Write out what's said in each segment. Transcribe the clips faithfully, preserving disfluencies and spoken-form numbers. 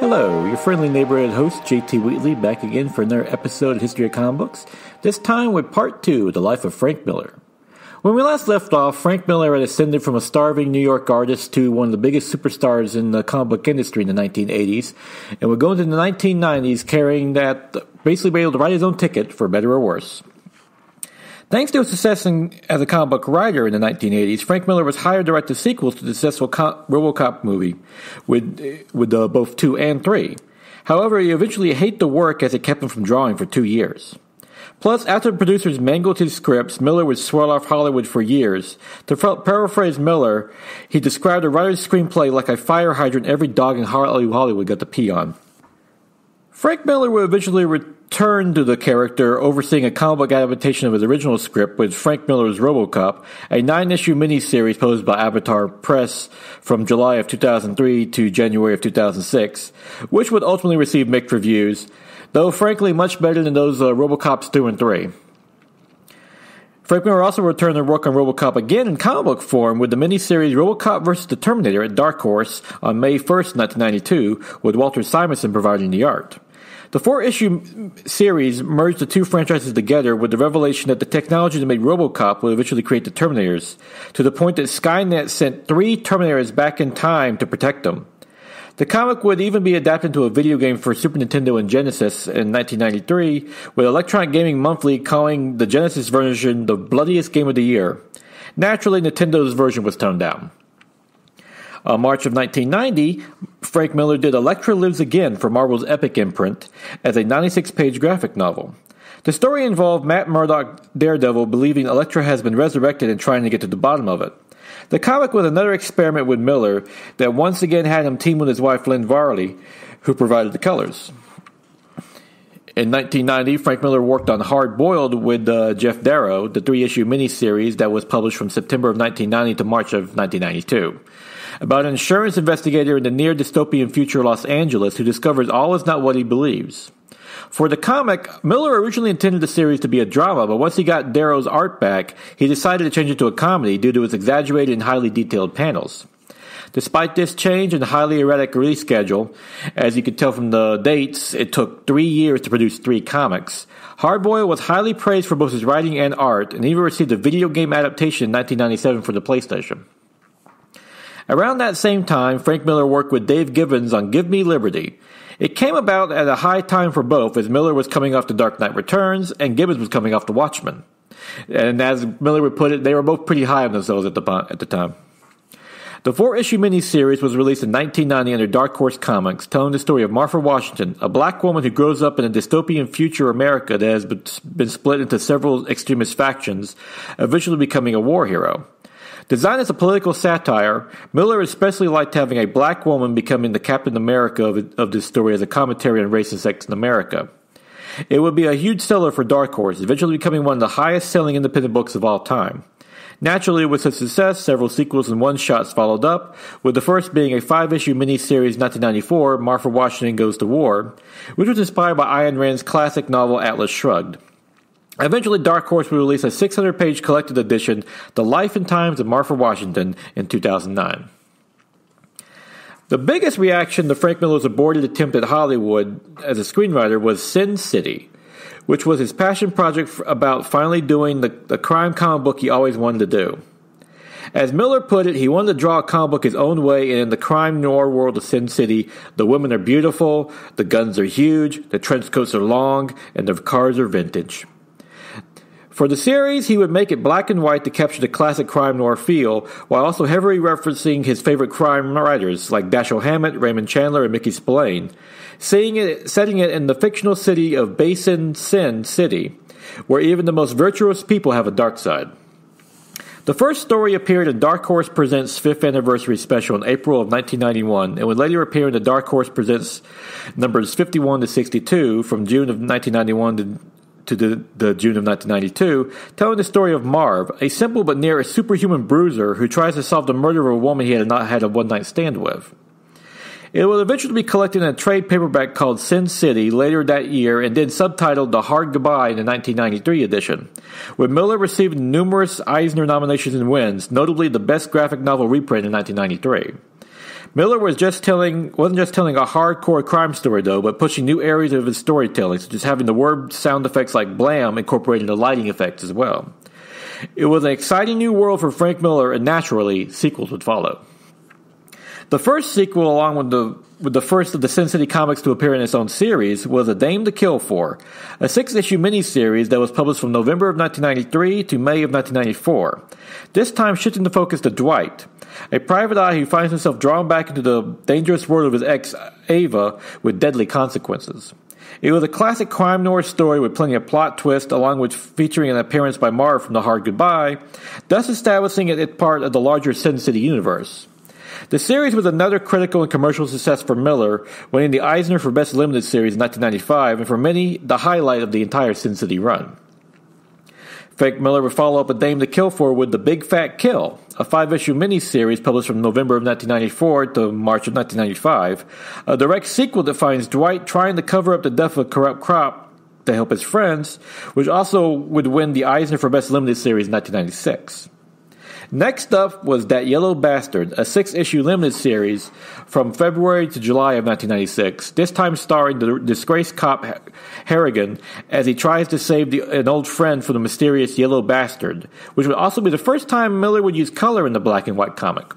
Hello, your friendly neighborhood host, J T Wheatley, back again for another episode of History of Comic Books, this time with Part two, The Life of Frank Miller. When we last left off, Frank Miller had ascended from a starving New York artist to one of the biggest superstars in the comic book industry in the nineteen eighties, and would go into the nineteen nineties carrying that, basically be able to write his own ticket, for better or worse. Thanks to his success in, as a comic book writer in the nineteen eighties, Frank Miller was hired to write the sequels to the successful co- RoboCop movie, with, with uh, both two and three. However, he eventually hated the work as it kept him from drawing for two years. Plus, after the producers mangled his scripts, Miller would swirl off Hollywood for years. To paraphrase Miller, he described a writer's screenplay like a fire hydrant every dog in Hollywood got to pee on. Frank Miller would eventually return to the character, overseeing a comic book adaptation of his original script with Frank Miller's RoboCop, a nine-issue miniseries posed by Avatar Press from July of two thousand three to January of two thousand six, which would ultimately receive mixed reviews, though frankly much better than those uh, RoboCops two and three. Frank Miller also returned to work on RoboCop again in comic book form with the miniseries RoboCop versus the Terminator at Dark Horse on May first, nineteen ninety-two, with Walter Simonson providing the art. The four-issue series merged the two franchises together with the revelation that the technology that made RoboCop would eventually create the Terminators, to the point that Skynet sent three Terminators back in time to protect them. The comic would even be adapted into a video game for Super Nintendo and Genesis in nineteen ninety-three, with Electronic Gaming Monthly calling the Genesis version the bloodiest game of the year. Naturally, Nintendo's version was toned down. Uh, March of nineteen ninety, Frank Miller did Elektra Lives Again for Marvel's Epic imprint as a ninety-six page graphic novel. The story involved Matt Murdock Daredevil believing Elektra has been resurrected and trying to get to the bottom of it. The comic was another experiment with Miller that once again had him team with his wife Lynn Varley, who provided the colors. In nineteen ninety, Frank Miller worked on Hard Boiled with uh, Jeff Darrow, the three-issue miniseries that was published from September of nineteen ninety to March of nineteen ninety-two. About an insurance investigator in the near-dystopian future Los Angeles who discovers all is not what he believes. For the comic, Miller originally intended the series to be a drama, but once he got Darrow's art back, he decided to change it to a comedy due to its exaggerated and highly detailed panels. Despite this change in the highly erratic release schedule, as you could tell from the dates, it took three years to produce three comics. Hardboiled was highly praised for both his writing and art, and even received a video game adaptation in nineteen ninety-seven for the PlayStation. Around that same time, Frank Miller worked with Dave Gibbons on Give Me Liberty. It came about at a high time for both, as Miller was coming off The Dark Knight Returns, and Gibbons was coming off The Watchmen. And as Miller would put it, they were both pretty high on themselves at the, at the time. The four-issue miniseries was released in nineteen ninety under Dark Horse Comics, telling the story of Martha Washington, a black woman who grows up in a dystopian future America that has been split into several extremist factions, eventually becoming a war hero. Designed as a political satire, Miller especially liked having a black woman becoming the Captain America of, of this story as a commentary on race and sex in America. It would be a huge seller for Dark Horse, eventually becoming one of the highest-selling independent books of all time. Naturally, with such success, several sequels and one-shots followed up, with the first being a five-issue miniseries in nineteen ninety-four, Martha Washington Goes to War, which was inspired by Ayn Rand's classic novel Atlas Shrugged. Eventually, Dark Horse would release a six hundred page collected edition, The Life and Times of Martha Washington, in two thousand nine. The biggest reaction to Frank Miller's aborted attempt at Hollywood as a screenwriter was Sin City, which was his passion project about finally doing the, the crime comic book he always wanted to do. As Miller put it, he wanted to draw a comic book his own way, and in the crime noir world of Sin City, the women are beautiful, the guns are huge, the trench coats are long, and the cars are vintage. For the series, he would make it black and white to capture the classic crime noir feel, while also heavily referencing his favorite crime writers like Dashiell Hammett, Raymond Chandler, and Mickey Spillane, setting it, setting it in the fictional city of Basin Sin City, where even the most virtuous people have a dark side. The first story appeared in Dark Horse Presents fifth Anniversary Special in April of nineteen ninety-one, and would later appear in the Dark Horse Presents numbers fifty-one to sixty-two from June of nineteen ninety-one to to the, the June of nineteen ninety-two, telling the story of Marv, a simple but near superhuman bruiser who tries to solve the murder of a woman he had not had a one-night stand with. It will eventually be collected in a trade paperback called Sin City later that year, and then subtitled The Hard Goodbye in the nineteen ninety-three edition, with Miller receiving numerous Eisner nominations and wins, notably the Best Graphic Novel reprint in nineteen ninety-three. Miller was just telling wasn't just telling a hardcore crime story though, but pushing new areas of his storytelling, such as having the word sound effects like blam incorporated into lighting effects as well. It was an exciting new world for Frank Miller, and naturally, sequels would follow. The first sequel, along with the with the first of the Sin City comics to appear in its own series, was A Dame to Kill For, a six-issue miniseries that was published from November of nineteen ninety-three to May of nineteen ninety-four, this time shifting the focus to Dwight, a private eye who finds himself drawn back into the dangerous world of his ex, Ava, with deadly consequences. It was a classic crime noir story with plenty of plot twists, along with featuring an appearance by Marv from The Hard Goodbye, thus establishing it part of the larger Sin City universe. The series was another critical and commercial success for Miller, winning the Eisner for Best Limited Series in nineteen ninety-five, and for many, the highlight of the entire Sin City run. Frank Miller would follow up A Dame to Kill For with The Big Fat Kill, a five-issue miniseries published from November of nineteen ninety-four to March of nineteen ninety-five, a direct sequel that finds Dwight trying to cover up the death of a corrupt cop to help his friends, which also would win the Eisner for Best Limited Series in nineteen ninety-six. Next up was That Yellow Bastard, a six-issue limited series from February to July of nineteen ninety-six, this time starring the disgraced cop Harrigan as he tries to save the, an old friend from the mysterious Yellow Bastard, which would also be the first time Miller would use color in the black and white comic.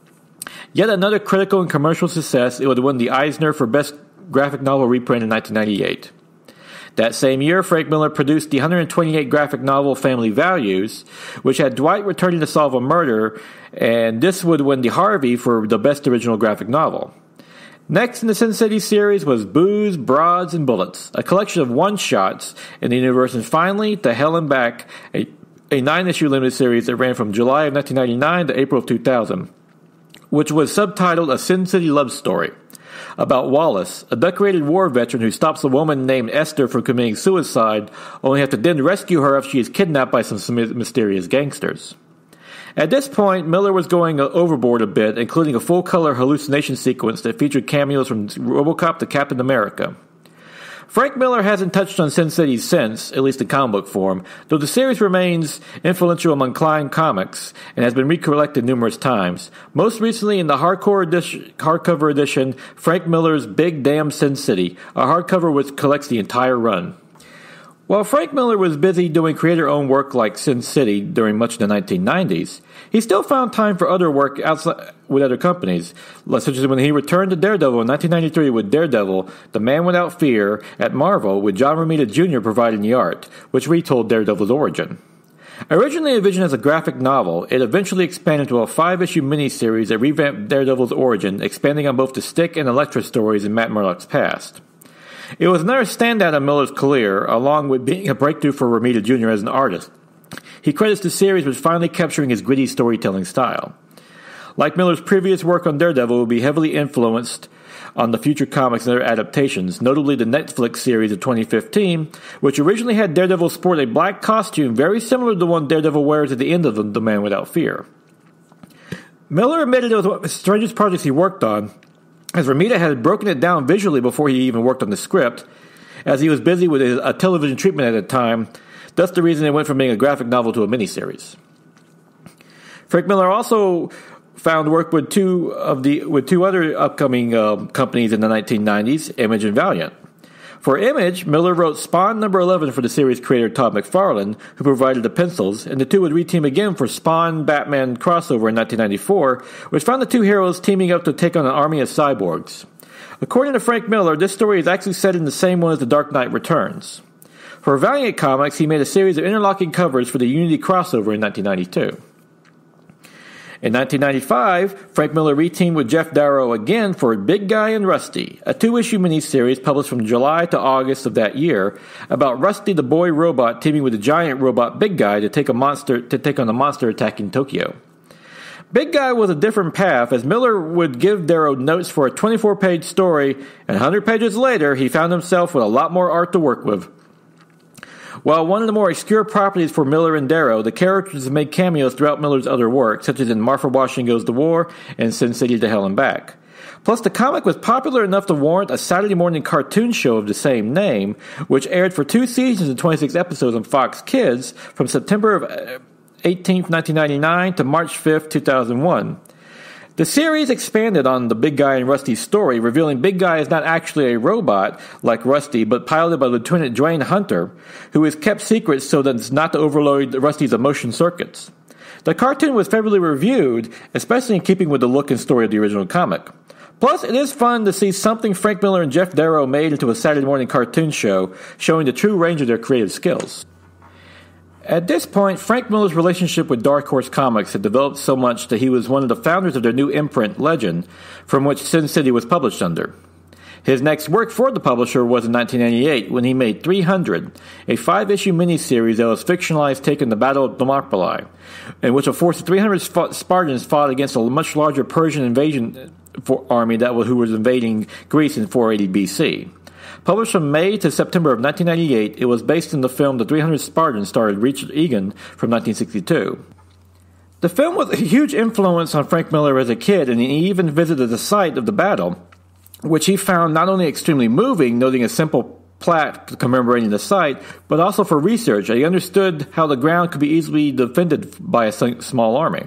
Yet another critical and commercial success, it would win the Eisner for Best Graphic Novel reprint in nineteen ninety-eight. That same year, Frank Miller produced the one hundred twenty-eight graphic novel Family Values, which had Dwight returning to solve a murder, and this would win the Harvey for the Best Original Graphic Novel. Next in the Sin City series was Booze, Broads, and Bullets, a collection of one-shots in the universe, and finally, To Hell and Back, a, a nine-issue limited series that ran from July of nineteen ninety-nine to April of two thousand, which was subtitled A Sin City Love Story, about Wallace, a decorated war veteran who stops a woman named Esther from committing suicide, only have to then rescue her after she is kidnapped by some mysterious gangsters. At this point, Miller was going overboard a bit, including a full-color hallucination sequence that featured cameos from RoboCop to Captain America. Frank Miller hasn't touched on Sin City since, at least in comic book form, though the series remains influential among Klein comics and has been recollected numerous times, most recently in the hardcore edition, hardcover edition Frank Miller's Big Damn Sin City, a hardcover which collects the entire run. While Frank Miller was busy doing creator-owned work like Sin City during much of the nineteen nineties, he still found time for other work outside with other companies, such as when he returned to Daredevil in nineteen ninety-three with Daredevil, The Man Without Fear, at Marvel, with John Romita Junior providing the art, which retold Daredevil's origin. Originally envisioned as a graphic novel, it eventually expanded to a five-issue miniseries that revamped Daredevil's origin, expanding on both the Stick and Elektra stories in Matt Murdock's past. It was another standout of Miller's career, along with being a breakthrough for Romita Junior as an artist. He credits the series with finally capturing his gritty storytelling style. Like Miller's previous work on Daredevil, it will be heavily influenced on the future comics and their adaptations, notably the Netflix series of twenty fifteen, which originally had Daredevil sport a black costume very similar to the one Daredevil wears at the end of The Man Without Fear. Miller admitted it was one of the strangest projects he worked on, as Romita had broken it down visually before he even worked on the script, as he was busy with a television treatment at the time, thus the reason it went from being a graphic novel to a miniseries. Frank Miller also found work with two of the with two other upcoming uh, companies in the nineteen nineties, Image and Valiant. For Image, Miller wrote Spawn number eleven for the series creator Todd McFarlane, who provided the pencils, and the two would reteam again for Spawn Batman crossover in nineteen ninety-four, which found the two heroes teaming up to take on an army of cyborgs. According to Frank Miller, this story is actually set in the same one as The Dark Knight Returns. For Valiant Comics, he made a series of interlocking covers for the Unity crossover in nineteen ninety-two. In nineteen ninety-five, Frank Miller reteamed with Jeff Darrow again for Big Guy and Rusty, a two-issue miniseries published from July to August of that year about Rusty the boy robot teaming with the giant robot Big Guy to take a monster to take on a monster attacking Tokyo. Big Guy was a different path, as Miller would give Darrow notes for a twenty-four page story, and one hundred pages later, he found himself with a lot more art to work with. While one of the more obscure properties for Miller and Darrow, the characters have made cameos throughout Miller's other work, such as in Martha Washington Goes to War and Sin City to Hell and Back. Plus, the comic was popular enough to warrant a Saturday morning cartoon show of the same name, which aired for two seasons and twenty-six episodes on Fox Kids from September eighteenth, nineteen ninety-nine to March fifth, two thousand one. The series expanded on the Big Guy and Rusty's story, revealing Big Guy is not actually a robot like Rusty, but piloted by Lieutenant Dwayne Hunter, who is kept secret so that it's not to overload Rusty's emotion circuits. The cartoon was favorably reviewed, especially in keeping with the look and story of the original comic. Plus, it is fun to see something Frank Miller and Jeff Darrow made into a Saturday morning cartoon show, showing the true range of their creative skills. At this point, Frank Miller's relationship with Dark Horse Comics had developed so much that he was one of the founders of their new imprint, Legend, from which Sin City was published under. His next work for the publisher was in nineteen ninety-eight, when he made three hundred, a five-issue miniseries that was fictionalized taking the Battle of Thermopylae, in which a force of three hundred Spartans fought against a much larger Persian invasion army that was, who was invading Greece in four eighty B C. Published from May to September of nineteen ninety-eight, it was based in the film The three hundred Spartans, starred Richard Egan, from nineteen sixty-two. The film was a huge influence on Frank Miller as a kid, and he even visited the site of the battle, which he found not only extremely moving, noting a simple plaque commemorating the site, but also for research. He understood how the ground could be easily defended by a small army.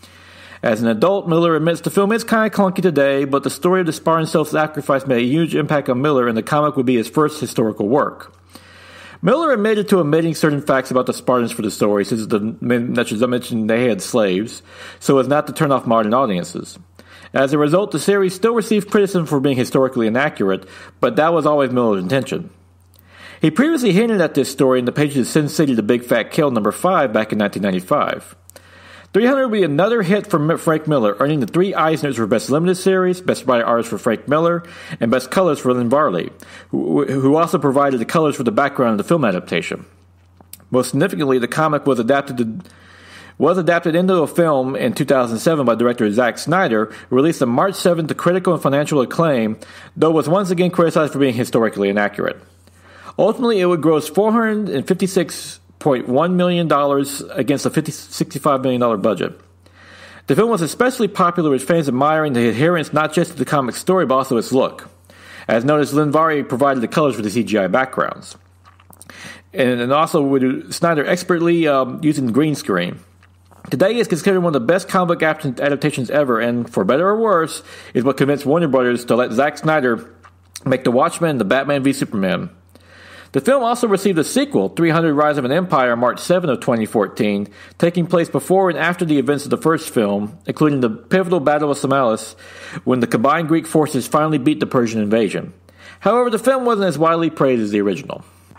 As an adult, Miller admits the film is kind of clunky today, but the story of the Spartan self-sacrifice made a huge impact on Miller, and the comic would be his first historical work. Miller admitted to omitting certain facts about the Spartans for the story, since the, as I mentioned, they had slaves, so as not to turn off modern audiences. As a result, the series still received criticism for being historically inaccurate, but that was always Miller's intention. He previously hinted at this story in the pages of Sin City: The Big Fat Kill number five back in nineteen ninety-five. three hundred would be another hit for Frank Miller, earning the three Eisners for Best Limited Series, Best Writer Artist for Frank Miller, and Best Colors for Lynn Varley, who, who also provided the colors for the background of the film adaptation. Most significantly, the comic was adapted to was adapted into a film in two thousand seven by director Zack Snyder, released on March seventh to critical and financial acclaim, though was once again criticized for being historically inaccurate. Ultimately, it would gross four hundred fifty-six point one million dollars against a sixty-five million dollars budget. The film was especially popular with fans admiring the adherence not just to the comic story, but also its look. As noticed, Lynn Varley provided the colors for the C G I backgrounds. And, and also with Snyder expertly um, using green screen. Today is considered one of the best comic book adaptations ever, and for better or worse, is what convinced Warner Brothers to let Zack Snyder make The Watchmen and The Batman v Superman. The film also received a sequel, three hundred Rise of an Empire, March seventh of twenty fourteen, taking place before and after the events of the first film, including the pivotal Battle of Salamis, when the combined Greek forces finally beat the Persian invasion. However, the film wasn't as widely praised as the original.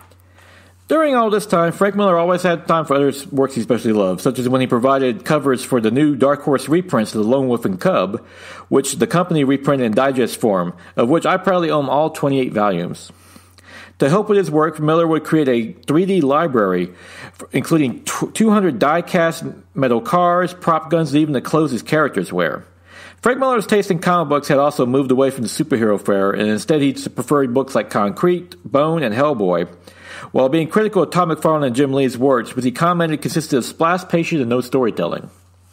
During all this time, Frank Miller always had time for other works he especially loved, such as when he provided covers for the new Dark Horse reprints of The Lone Wolf and Cub, which the company reprinted in digest form, of which I proudly own all twenty-eight volumes. To help with his work, Miller would create a three D library, including two hundred die-cast metal cars, prop guns, and even the clothes his characters wear. Frank Miller's taste in comic books had also moved away from the superhero fare, and instead he preferred books like Concrete, Bone, and Hellboy, while being critical of Todd McFarlane and Jim Lee's works, which he commented consisted of splash pages and no storytelling.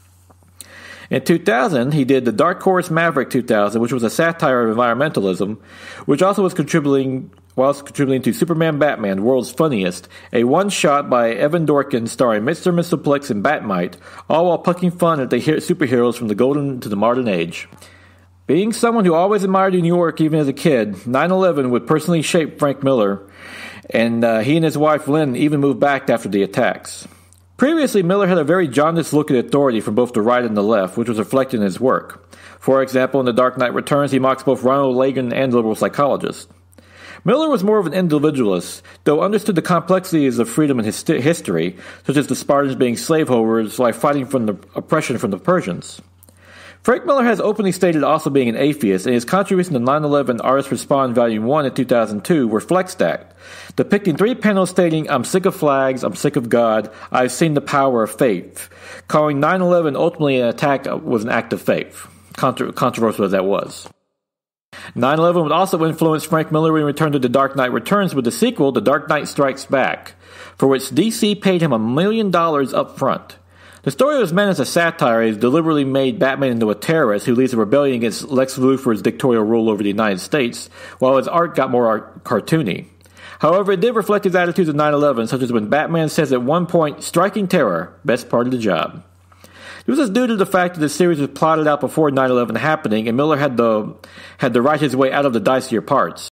In two thousand, he did the Dark Horse Maverick two thousand, which was a satire of environmentalism, which also was contributing, whilst contributing to Superman Batman, World's Funniest, a one-shot by Evan Dorkin starring Mister Mistleplex and Batmite, all while poking fun at the superheroes from the golden to the modern age. Being someone who always admired New York even as a kid, nine eleven would personally shape Frank Miller, and uh, he and his wife Lynn even moved back after the attacks. Previously, Miller had a very jaundiced look at authority from both the right and the left, which was reflected in his work. For example, in The Dark Knight Returns, he mocks both Ronald Reagan and liberal psychologists. Miller was more of an individualist, though understood the complexities of freedom in his history, such as the Spartans being slaveholders while fighting from the oppression from the Persians. Frank Miller has openly stated also being an atheist, and his contribution to nine eleven Artists Respond Volume one in two thousand two reflects that, depicting three panels stating, "I'm sick of flags, I'm sick of God, I've seen the power of faith," calling nine eleven ultimately an attack was an act of faith, Contro- controversial as that was. nine eleven would also influence Frank Miller when he returned to The Dark Knight Returns with the sequel, The Dark Knight Strikes Back, for which D C paid him a million dollars up front. The story was meant as a satire. He deliberately made Batman into a terrorist who leads a rebellion against Lex Luthor's dictatorial rule over the United States, while his art got more art- cartoony. However, it did reflect his attitudes of nine eleven, such as when Batman says at one point, "Striking terror, best part of the job." This was due to the fact that the series was plotted out before nine eleven happening, and Miller had to, had to write his way out of the dicier parts.